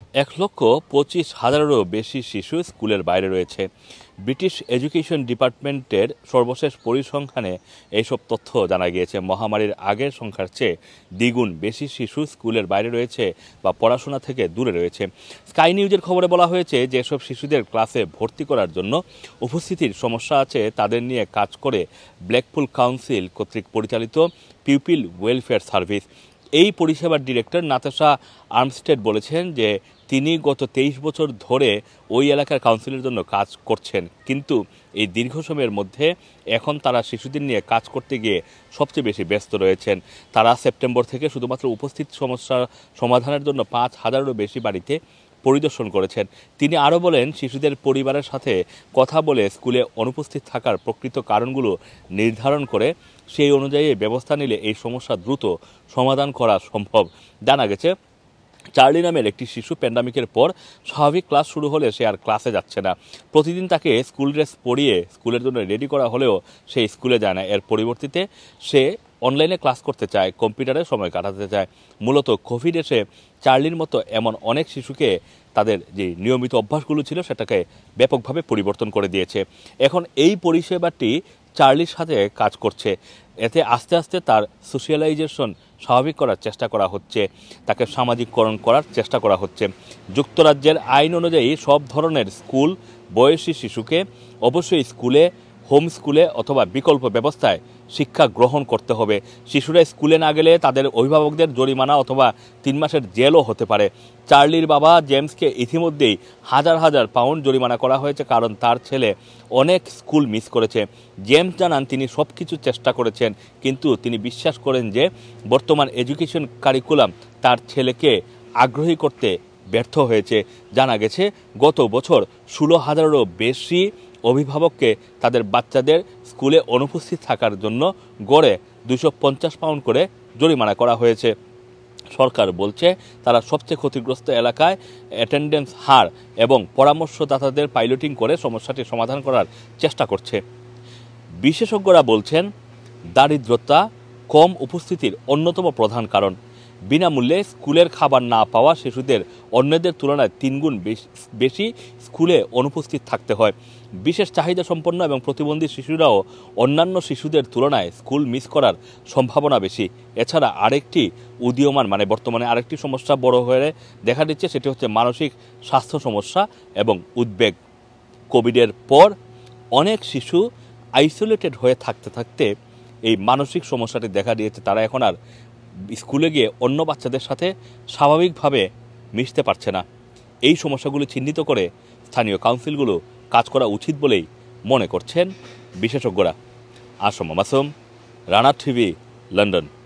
১,২৫,০০০-এরও বেশি শিশু স্কুলের বাইরে রয়েছে। ব্রিটিশ এডুকেশন ডিপার্টমেন্টের সর্বশেষ পরিসংখ্যানে এইসব তথ্য জানা গিয়েছে। মহামারীর আগের সংখ্যার চেয়ে দ্বিগুণ বেশি শিশু স্কুলের বাইরে রয়েছে বা পড়াশোনা থেকে দূরে রয়েছে। স্কাই নিউজের খবরে বলা হয়েছে যে এসব শিশুদের ক্লাসে ভর্তি করার জন্য উপস্থিতির সমস্যা আছে তাদের নিয়ে কাজ করে ব্ল্যাকপুল কাউন্সিল কর্তৃক পরিচালিত পিউপিল ওয়েলফেয়ার সার্ভিস। এই পরিষেবার ডিরেক্টর নাতাশা আর্মস্টেড বলেছেন যে তিনি গত ২৩ বছর ধরে ওই এলাকার কাউন্সিলের জন্য কাজ করছেন, কিন্তু এই দীর্ঘ সময়ের মধ্যে এখন তারা শিশুদের নিয়ে কাজ করতে গিয়ে সবচেয়ে বেশি ব্যস্ত রয়েছেন। তারা সেপ্টেম্বর থেকে শুধুমাত্র উপস্থিত সমস্যা সমাধানের জন্য ৫,০০০-এরও বেশি বাড়িতে পরিদর্শন করেছেন। তিনি আরও বলেন, শিশুদের পরিবারের সাথে কথা বলে স্কুলে অনুপস্থিত থাকার প্রকৃত কারণগুলো নির্ধারণ করে সেই অনুযায়ী ব্যবস্থা নিলে এই সমস্যা দ্রুত সমাধান করা সম্ভব। জানা গেছে, চার্লি নামের একটি শিশু প্যান্ডামিকের পর স্বাভাবিক ক্লাস শুরু হলে সে আর ক্লাসে যাচ্ছে না। প্রতিদিন তাকে স্কুল ড্রেস পরিয়ে স্কুলের জন্য রেডি করা হলেও সে স্কুলে যায় না। এর পরিবর্তে সে অনলাইনে ক্লাস করতে চায়, কম্পিউটারে সময় কাটাতে চায়। মূলত কোভিড এসে চার্লির মতো এমন অনেক শিশুকে তাদের যে নিয়মিত অভ্যাসগুলো ছিল সেটাকে ব্যাপকভাবে পরিবর্তন করে দিয়েছে। এখন এই পরিষেবাটি চার্লির সাথে কাজ করছে। এতে আস্তে আস্তে তার সোশ্যালাইজেশন স্বাভাবিক করার চেষ্টা করা হচ্ছে, তাকে সামাজিককরণ করার চেষ্টা করা হচ্ছে। যুক্তরাজ্যের আইন অনুযায়ী সব ধরনের স্কুল বয়সী শিশুকে অবশ্যই স্কুলে, হোম স্কুলে অথবা বিকল্প ব্যবস্থায় শিক্ষা গ্রহণ করতে হবে। শিশুরা স্কুলে না গেলে তাদের অভিভাবকদের জরিমানা অথবা ৩ মাসের জেলও হতে পারে। চার্লির বাবা জেমসকে ইতিমধ্যেই হাজার হাজার পাউন্ড জরিমানা করা হয়েছে, কারণ তার ছেলে অনেক স্কুল মিস করেছে। জেমস জানান তিনি সব কিছু চেষ্টা করেছেন, কিন্তু তিনি বিশ্বাস করেন যে বর্তমান এডুকেশন কারিকুলাম তার ছেলেকে আগ্রহী করতে ব্যর্থ হয়েছে। জানা গেছে, গত বছর ১৬,০০০-এরও বেশি অভিভাবককে তাদের বাচ্চাদের স্কুলে অনুপস্থিত থাকার জন্য গড়ে ২৫০ পাউন্ড করে জরিমানা করা হয়েছে। সরকার বলছে তারা সবচেয়ে ক্ষতিগ্রস্ত এলাকায় অ্যাটেন্ডেন্স হার এবং পরামর্শদাতাদের পাইলটিং করে সমস্যাটি সমাধান করার চেষ্টা করছে। বিশেষজ্ঞরা বলছেন, দারিদ্রতা কম উপস্থিতির অন্যতম প্রধান কারণ। বিনামূল্যে স্কুলের খাবার না পাওয়া শিশুদের অন্যদের তুলনায় ৩ গুণ বেশি স্কুলে অনুপস্থিত থাকতে হয়। বিশেষ চাহিদা সম্পন্ন এবং প্রতিবন্ধী শিশুরাও অন্যান্য শিশুদের তুলনায় স্কুল মিস করার সম্ভাবনা বেশি। এছাড়া আরেকটি উদীয়মান বর্তমানে আরেকটি সমস্যা বড় হয়ে দেখা দিচ্ছে, সেটি হচ্ছে মানসিক স্বাস্থ্য সমস্যা এবং উদ্বেগ। কোভিডের পর অনেক শিশু আইসোলেটেড হয়ে থাকতে থাকতে এই মানসিক সমস্যাটি দেখা দিয়েছে। তারা এখন আর স্কুলে গিয়ে অন্য বাচ্চাদের সাথে স্বাভাবিকভাবে মিশতে পারছে না। এই সমস্যাগুলো চিহ্নিত করে স্থানীয় কাউন্সিলগুলো কাজ করা উচিত বলেই মনে করছেন বিশেষজ্ঞরা। Assam Masum, Rana TV, London.